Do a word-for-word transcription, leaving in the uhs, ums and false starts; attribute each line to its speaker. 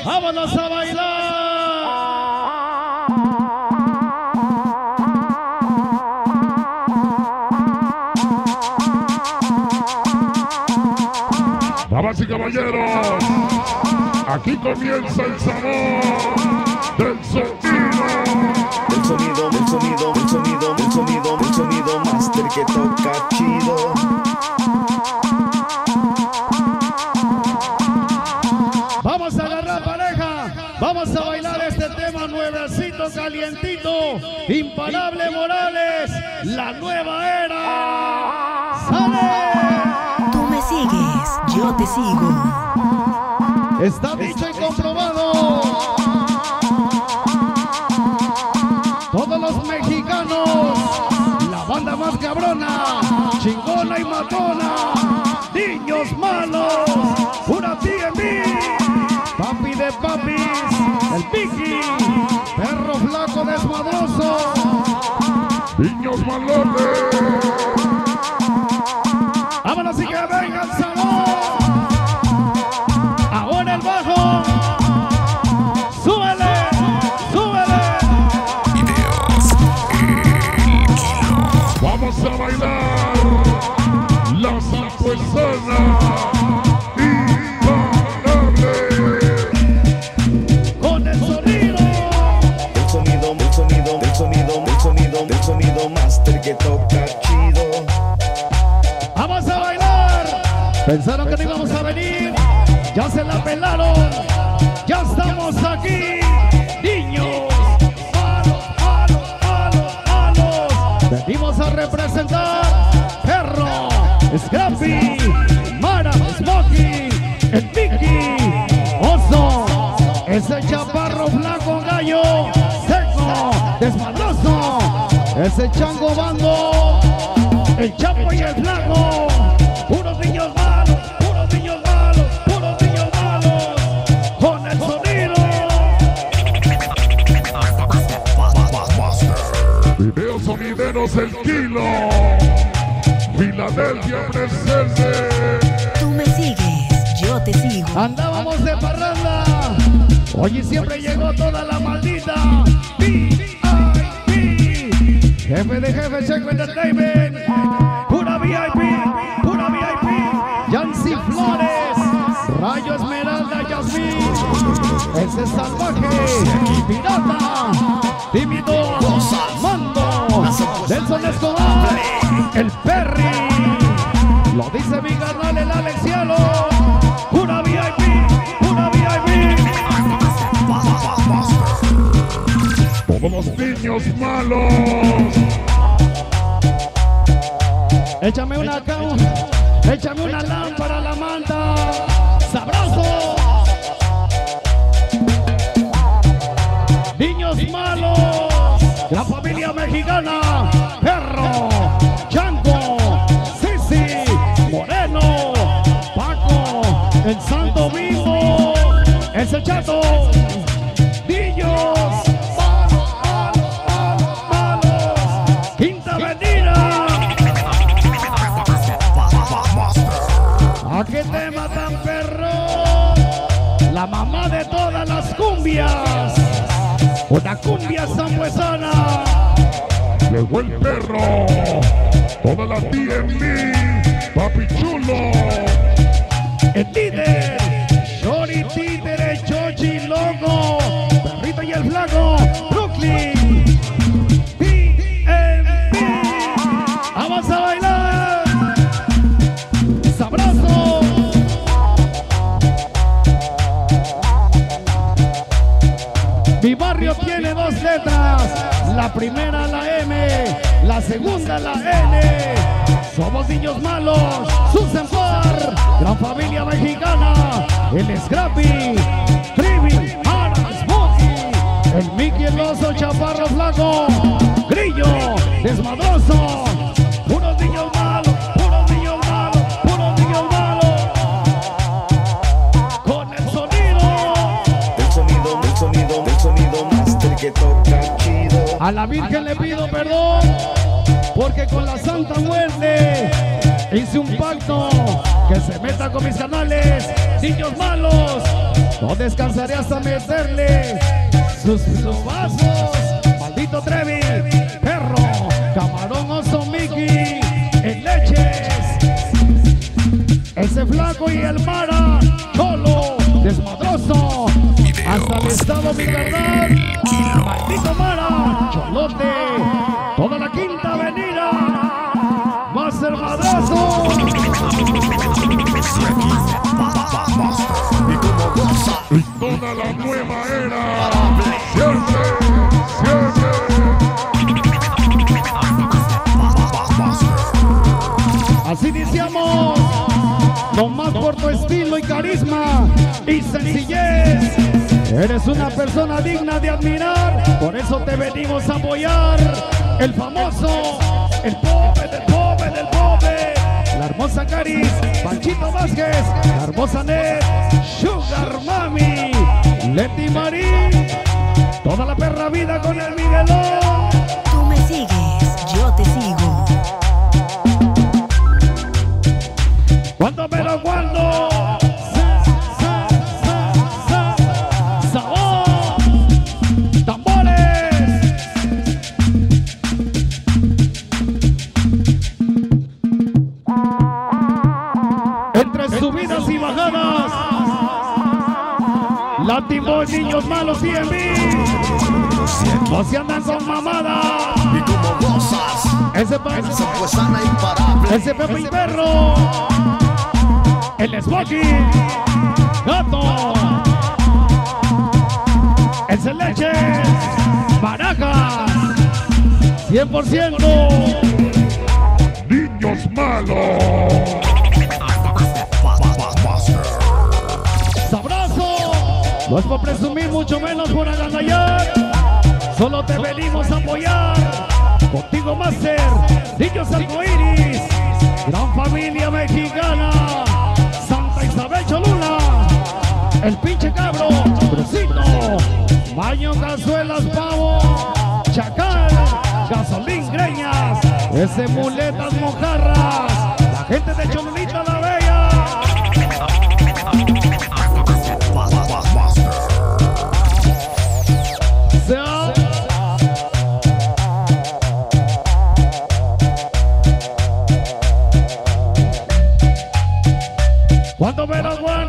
Speaker 1: vámonos a bailar.
Speaker 2: Damas y caballeros, aquí comienza el sabor del sonido.
Speaker 3: El sonido, el sonido, el sonido, el sonido, el sonido master que toca chido.
Speaker 1: Vamos a agarrar pareja, vamos a bailar este tema nuevecito, calientito, Imparable Morales, la nueva era. ¡Sale!
Speaker 4: Tú me sigues, yo te sigo.
Speaker 1: Está dicho y comprobado. Todos los mexicanos, la banda más cabrona, chingona y matona, niños malos, pura T M B, papi de papis, el Vicky, perro flaco desmadroso,
Speaker 2: Niños malones.
Speaker 1: vámonos y que venga el sabor. Ahora el bajo, súbele, súbele.
Speaker 2: Vamos a bailar la sapuesana imparable.
Speaker 1: Con el sonido.
Speaker 3: El sonido, el sonido, el sonido, el sonido, el sonido master que toca chido.
Speaker 1: Vamos a bailar. Pensaron que no íbamos a venir. Ya se la pelaron. Ya estamos aquí. Niños. Malos, malos, malos, malos. Venimos a representar. Perro, Scrappy, Mara, Smokey, el Vicky, Oso, ese chaparro flaco gallo, seco, desmadroso, ese chango bando, el chapo y el flaco, puros niños malos, puros niños malos, puros niños malos, con el sonido.
Speaker 2: Video sonideros el kilo. Filadelfia presente.
Speaker 4: Tú me sigues, yo te sigo.
Speaker 1: Andábamos de parranda, hoy y siempre llegó toda la maldita V I P. Jefe de jefe, Checo Entertainment, pura V I P, pura V I P. Yancy Flores, Rayo Esmeralda, Yasmín, ese salvaje, pirata, tímido, mando, Nelson Escobar, el Perry, lo dice mi carnal el Alexiano, pura V I P, pura V I P.
Speaker 2: Todos los niños malos.
Speaker 1: Échame una cama, échame una lámpara a la manta, sabroso. Niños malos, la familia mexicana, Perro, Chango, Sisi, Moreno, Paco, el Santo Vivo, ese chato, niños malos, malos, malos, Quinta Avenida. ¿A qué tema tan perro? La mamá de todas las cumbias, una cumbia zambuesana.
Speaker 2: Llegó el perro. Toda la T M B. Papi chulo.
Speaker 1: El líder, Shori Títere, Chochi Loco, Perrito y el Flaco, Brooklyn, T M B. Vamos a bailar, sabroso. Mi barrio tiene dos letras, la primera la M, la segunda la N. Somos niños malos, Susan Bar, gran familia mexicana, el Scrappy, Trivi, Mara, Smokey, el Mickey, el oso, chaparro flaco, Grillo, desmadroso, puros niños malos, puros niños malos, puros niños malos, con el sonido.
Speaker 3: El sonido, el sonido, el sonido master que toca chido.
Speaker 1: A la Virgen le pido perdón, porque con la Santa Muerte hice un pacto que se meta con mis canales. Niños malos, no descansaré hasta meterle sus plomazos. Maldito Trevi, perro, camarón, oso, Mickey, en leches. Ese flaco y el Mara, cholo, desmadroso. Hasta el estado, mi verdad. Maldito Mara, cholote, toda la quinta avenida. Más el madrazo.
Speaker 2: Y toda la nueva era. Siempre, siempre.
Speaker 1: Así iniciamos, nomás por tu estilo y carisma y sencillez. Eres una persona digna de admirar, por eso te venimos a apoyar. El famoso, el pobre del pobre del pobre, la hermosa Caris, Panchito Vázquez, la hermosa Net, Sugar Mami, Leti Marín, toda la perra vida con el Miguelón.
Speaker 4: Tú me sigues, yo te sigo.
Speaker 1: Cuando pero cuando sa, sa, sa, sa, sabor, tambores. Entre subidas y bajadas, Latin Boy, niños malos y en mí. No se andan con mamadas.
Speaker 3: Y como gozas,
Speaker 1: Ese pa-
Speaker 3: esa pues sana imparable.
Speaker 1: Ese Pepe y Perro, el Smoking, Gato, el Celeches, Maracas, cien por ciento.
Speaker 2: Niños malos.
Speaker 1: Sabroso, no es por presumir, mucho menos por agandallar. Solo te venimos a apoyar. Contigo Master, Niños Arcoiris, gran familia mexicana, Santa Isabel Cholula, el pinche cabro, Brusito, Baño, Cazuelas, Pavo, Chacal, Gasolín, Greñas, ese Muletas, Mojarras, la gente de Cholulita la Bella. Sea cuando me lo guardo.